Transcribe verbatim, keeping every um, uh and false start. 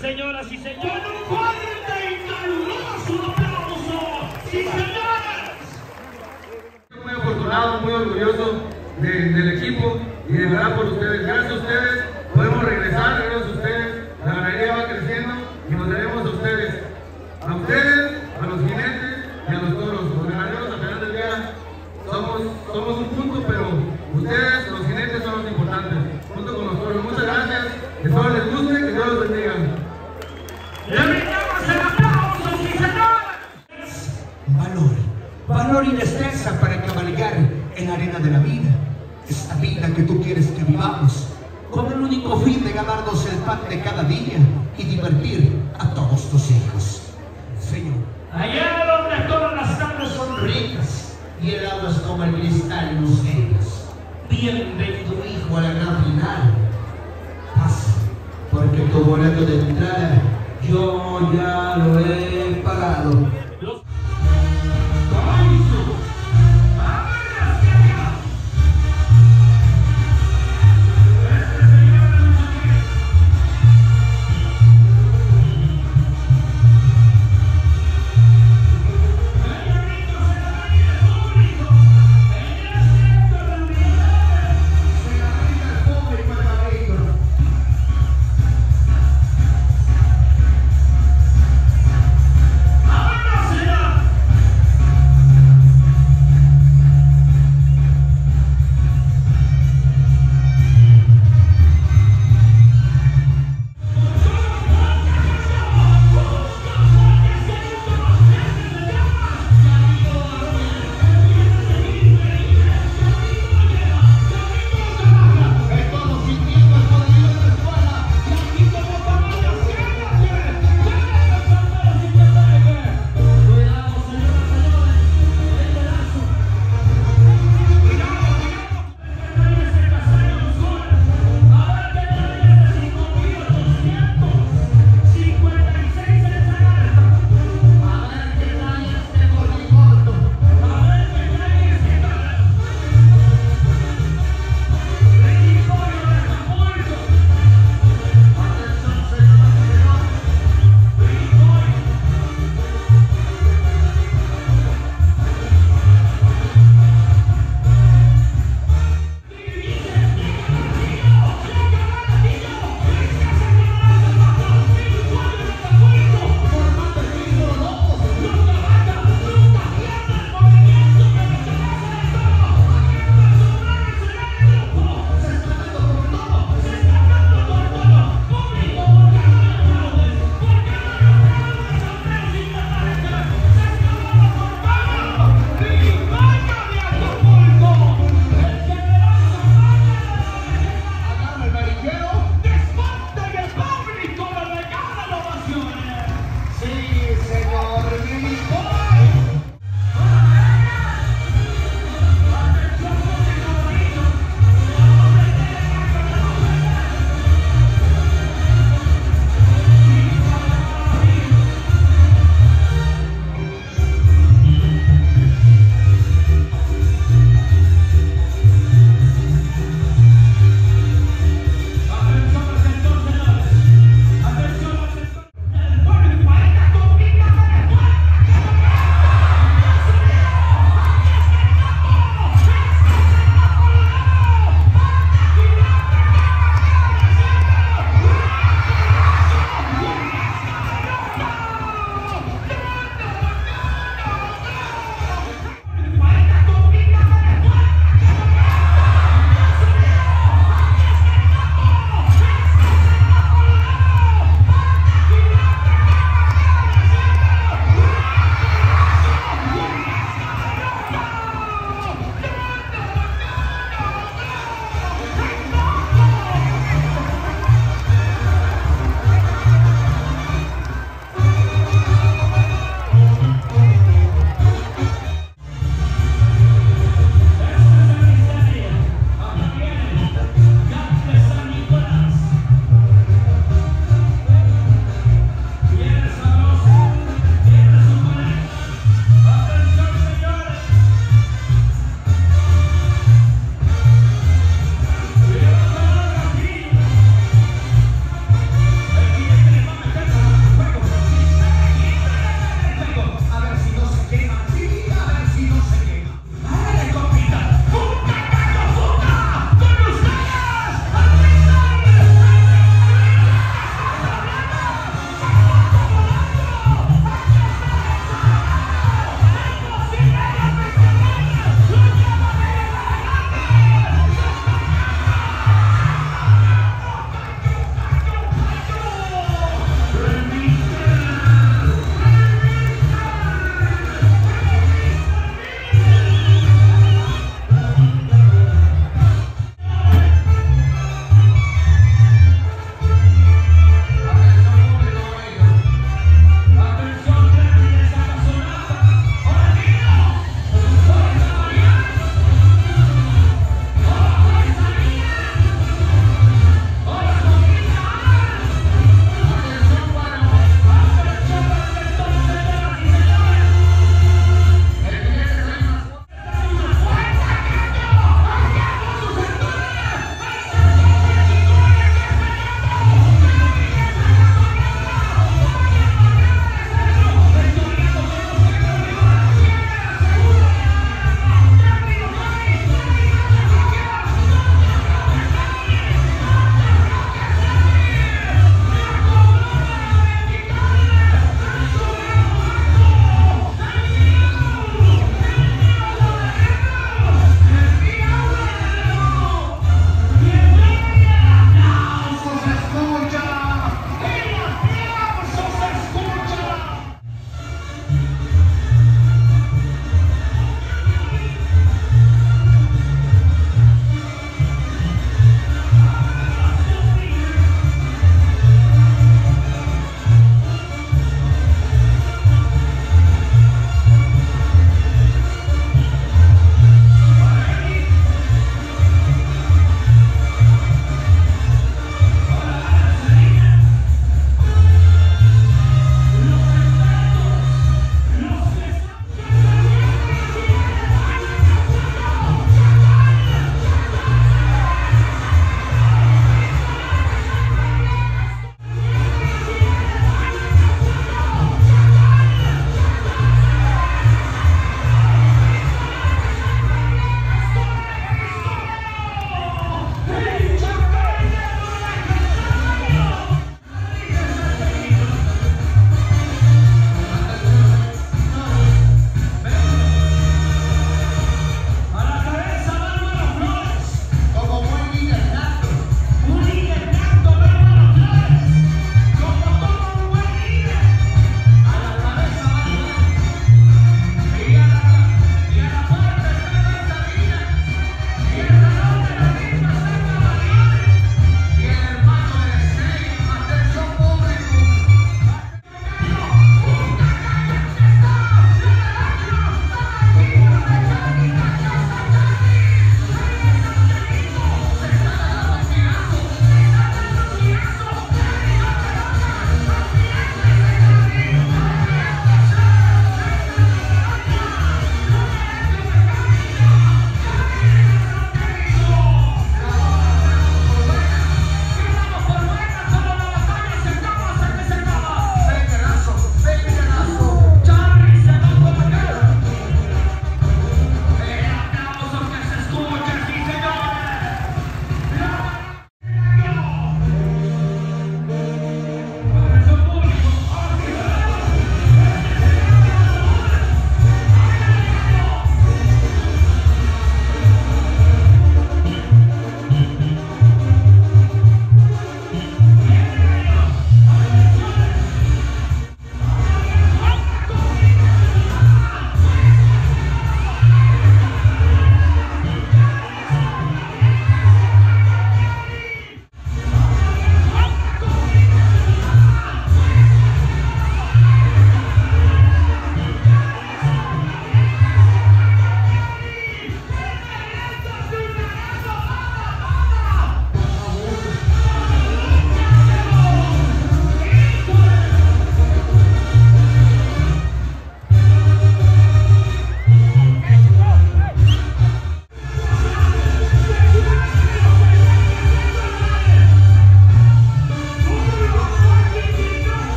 señoras y señores. Con un fuerte y caluroso aplauso. ¡Sí, señores! Estoy muy afortunado, muy orgulloso de, del equipo y de verdad por ustedes. Gracias a ustedes podemos regresar, gracias a ustedes la ganadería va creciendo y nos debemos a ustedes. A ustedes, a los jinetes y a los toros. Los ganaderos al final del día somos, somos un punto, pero ustedes, los jinetes, son los importantes, junto con los toros. Muchas gracias, que todo les guste, que Dios los bendiga. ¡Le brindamos el aplauso, sí, señores! Valor, valor y destreza para cabalgar en la arena de la vida. Esta vida que tú quieres que vivamos, con el único fin de ganarnos el pan de cada día y divertir a todos tus hijos. Señor, Allá donde todas las tardes son ricas y el agua es como el cristal en los genes. Bienvenido, hijo, a la gran final. Pasa, porque tu boleto de entrada yo ya lo he pagado.